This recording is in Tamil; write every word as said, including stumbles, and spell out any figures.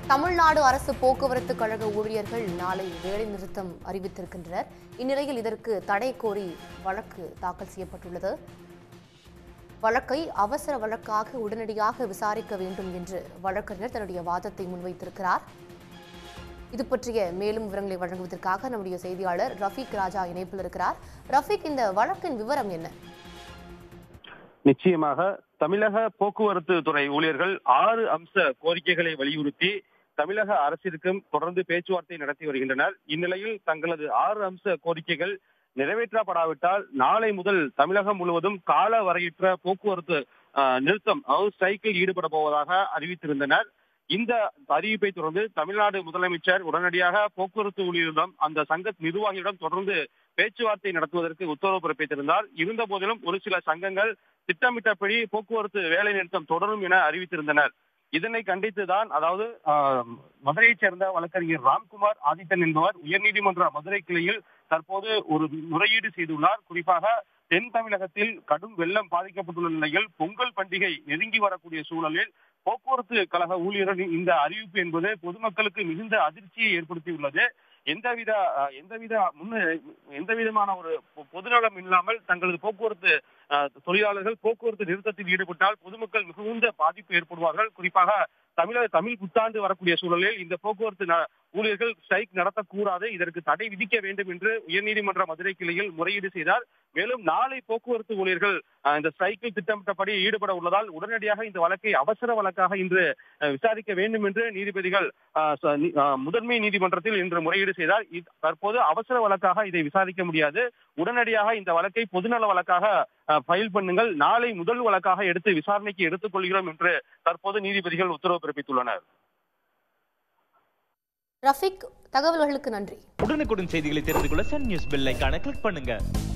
தமிழ்நாடு அரசு போக்குவரத்து கழக ஊழியர்கள் நாளை வேலைநிறுத்தம் அறிவித்திருக்கின்றனர். இந்நிலையில் இதற்கு தடை கோரி வழக்கு தாக்கல் செய்யப்பட்டுள்ளது. வழக்கை அவசர வழக்காக உடனடியாக விசாரிக்க வேண்டும் என்று வழக்கறிஞர் தன்னுடைய வாதத்தை முன்வைத்திருக்கிறார். இது பற்றிய மேலும் விவரங்களை வழங்குவதற்காக நம்முடைய செய்தியாளர் ரஃபீக் ராஜா இணைப்பில் இருக்கிறார். ரஃபீக், இந்த வழக்கின் விவரம் என்ன? நிச்சயமாக தமிழக போக்குவரத்து துறை ஊழியர்கள் ஆறு அம்ச கோரிக்கைகளை வலியுறுத்தி தமிழக அரசிற்கும் தொடர்ந்து பேச்சுவார்த்தை நடத்தி வருகின்றனர். இந்நிலையில் தங்களது ஆறு அம்ச கோரிக்கைகள் நிறைவேற்றப்படாவிட்டால் நாளை முதல் தமிழகம் முழுவதும் கால வரையற்ற போக்குவரத்து நிறுத்தம் அதாவது ஸ்ட்ரைக்கில் ஈடுபட போவதாக அறிவித்திருந்தனர். இந்த அறிவிப்பை தொடர்ந்து தமிழ்நாடு முதலமைச்சர் உடனடியாக போக்குவரத்து ஊழியரிடம் அந்த சங்க நிர்வாகியிடம் தொடர்ந்து பேச்சுவார்த்தை நடத்துவதற்கு உத்தரவு பிறப்பித்திருந்தார். இருந்த போதிலும் ஒரு சில சங்கங்கள் திட்டமிட்டபடி போக்குவரத்து வேலை நிறுத்தம் தொடரும் என அறிவித்திருந்தனர். இதனை கண்டித்துதான் அதாவது மதுரையைச் சேர்ந்த வழக்கறிஞர் ராம்குமார் ஆதித்தன் என்பவர் உயர்நீதிமன்ற மதுரை கிளையில் தற்போது ஒரு முறையீடு செய்துள்ளார். குறிப்பாக தென் தமிழகத்தில் கடும் வெள்ளம் பாதிக்கப்பட்டுள்ள நிலையில் பொங்கல் பண்டிகை நெருங்கி வரக்கூடிய சூழலில் போக்குவரத்து கழக ஊழியர்களின் இந்த அறிவிப்பு என்பது பொதுமக்களுக்கு மிகுந்த அதிர்ச்சியை ஏற்படுத்தியுள்ளது. எந்தவித எந்தவித முன்ன எந்த விதமான ஒரு பொதுநலம் இல்லாமல் தங்களது போக்குவரத்து தொழிலாளர்கள் போக்குவரத்து நிறுத்தத்தில் ஈடுபட்டால் பொதுமக்கள் மிகுந்த பாதிப்பு ஏற்படுவார்கள். குறிப்பாக தமிழக தமிழ் புத்தாண்டு வரக்கூடிய சூழலில் இந்த போக்குவரத்து ஊழியர்கள் ஸ்ட்ரைக் நடத்தக்கூடாது, இதற்கு தடை விதிக்க வேண்டும் என்று உயர்நீதிமன்ற மதுரை கிளையில் முறையீடு செய்தார். மேலும் நாளை போக்குவரத்து ஊழியர்கள் இந்த ஸ்ட்ரைக்கில் திட்டமிட்டபடி ஈடுபட உள்ளதால் உடனடியாக இந்த வழக்கை அவசர வழக்காக இன்று விசாரிக்க வேண்டும் என்று நீதிபதிகள் முதன்மை நீதிமன்றத்தில் இன்று முறையீடு செய்தார். தற்போது அவசர வழக்காக இதை விசாரிக்க முடியாது, உடனடியாக இந்த வழக்கை பொதுநல வழக்காக ஃபைல் பண்ணுங்கள், நாளை முதல் வழக்காக எடுத்து விசாரணைக்கு எடுத்துக் கொள்கிறோம் என்று தற்போது நீதிபதிகள் உத்தரவு பிறப்பித்துள்ளனர். ரஃபீக், தகவல்களுக்கு நன்றி. உடனுக்குடன் செய்திகளை தெரிந்து கொள்ள சன் நியூஸ் பெல் ஐகானை கிளிக் பண்ணுங்க.